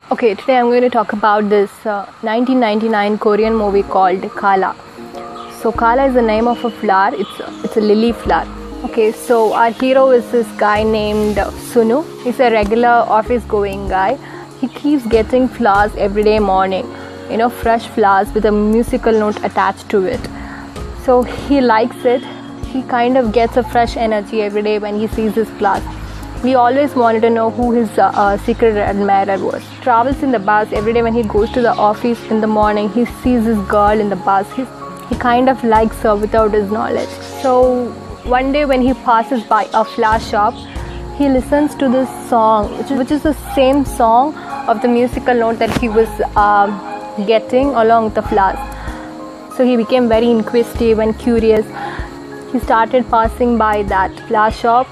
Okay, today I'm going to talk about this 1999 Korean movie called Kala. So Kala is the name of a flower. It's a lily flower. Okay, so our hero is this guy named Sunu. He's a regular office-going guy. He keeps getting flowers every day morning. Fresh flowers with a musical note attached to it. So he likes it. He kind of gets a fresh energy every day when he sees his flowers. We always wanted to know who his secret admirer was. He travels in the bus every day. When he goes to the office in the morning, he sees this girl in the bus. He kind of likes her without his knowledge. So one day when he passes by a flower shop, he listens to this song, which is the same song of the musical note that he was getting along with the flowers. So he became very inquisitive and curious. He started passing by that flower shop,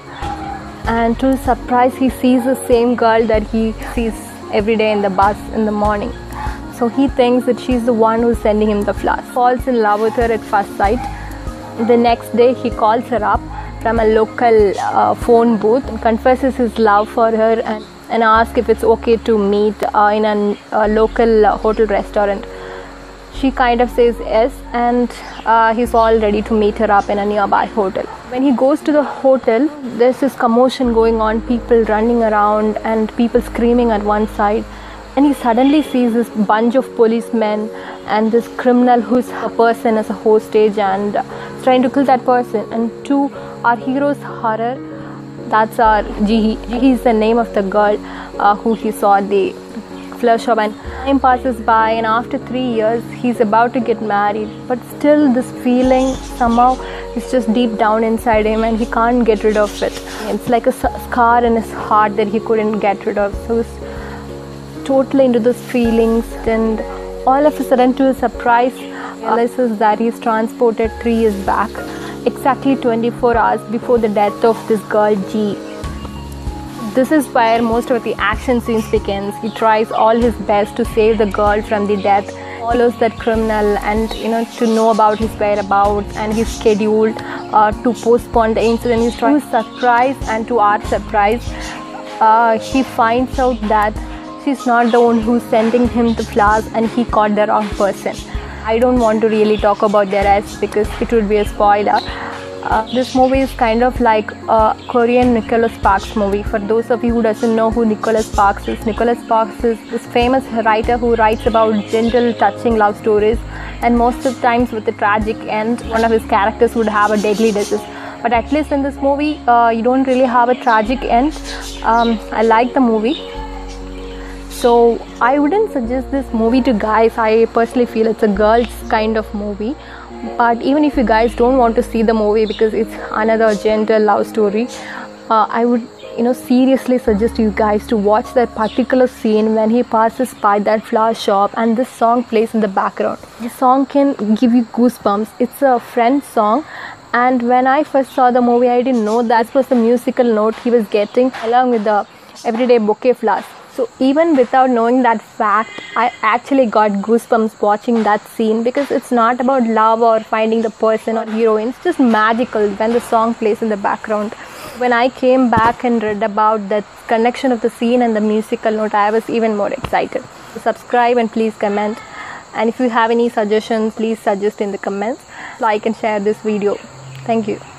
and to his surprise, he sees the same girl that he sees every day in the bus in the morning. So he thinks that she's the one who's sending him the flowers. Falls in love with her at first sight. The next day, he calls her up from a local phone booth and confesses his love for her and asks if it's okay to meet in a local hotel restaurant. She kind of says yes, and he's all ready to meet her up in a nearby hotel. When he goes to the hotel, there's this commotion going on, people running around and people screaming at one side. And he suddenly sees this bunch of policemen and this criminal who's a person as a hostage and trying to kill that person. And to our hero's horror, that's our Jihi. Jihi is the name of the girl who he saw at the flower shop. And time passes by, and after 3 years, he's about to get married. But still, this feeling somehow is just deep down inside him, and he can't get rid of it. It's like a scar in his heart that he couldn't get rid of. So he's totally into those feelings, and all of a sudden, to his surprise, realizes that he's transported 3 years back, exactly 24 hours before the death of this girl G. This is where most of the action scenes begins. He tries all his best to save the girl from the death, follows that criminal, and to know about his whereabouts, and he's scheduled to postpone the incident. He's trying to surprise, and to our surprise, he finds out that she's not the one who's sending him the flowers, and he caught the wrong person. I don't want to really talk about the rest because it would be a spoiler. This movie is kind of like a Korean Nicholas Sparks movie. For those of you who doesn't know who Nicholas Sparks is this famous writer who writes about gentle, touching love stories, and most of the times with a tragic end. One of his characters would have a deadly disease. But at least in this movie, you don't really have a tragic end. I like the movie. So I wouldn't suggest this movie to guys. I personally feel it's a girls kind of movie. But even if you guys don't want to see the movie because it's another gentle love story, I would seriously suggest you guys to watch that particular scene when he passes by that flower shop and this song plays in the background. The song can give you goosebumps. It's a Friends song, and when I first saw the movie, I didn't know that was the musical note he was getting along with the everyday bouquet flowers. So even without knowing that fact, I actually got goosebumps watching that scene, because it's not about love or finding the person or heroine. It's just magical when the song plays in the background. When I came back and read about the connection of the scene and the musical note, I was even more excited. Subscribe and please comment. And if you have any suggestions, please suggest in the comments. Like and share this video. Thank you.